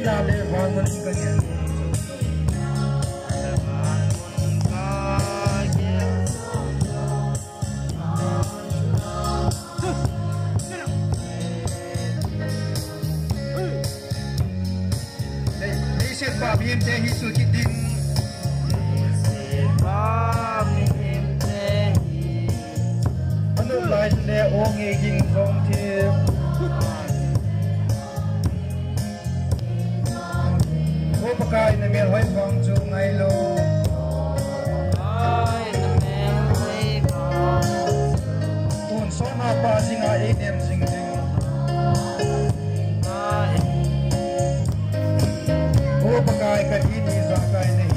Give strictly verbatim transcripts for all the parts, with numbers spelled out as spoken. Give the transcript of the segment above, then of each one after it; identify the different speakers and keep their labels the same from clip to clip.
Speaker 1: la le van mun ka nge Đây sẽ ba biên thế hi su ki din Anu lai le ong e ging song the Ko pakai na mer hoi phong chu ngai lo ai na mer hoi phong Un so na pa singa e dem sing sing ai Ko pakai ka ini za kai nahi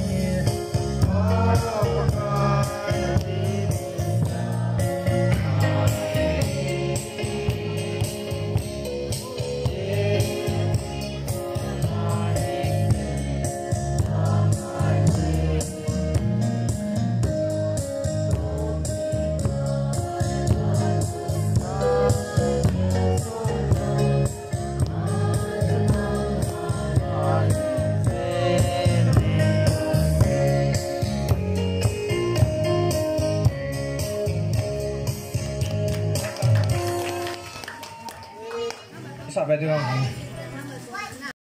Speaker 1: Sampai dengan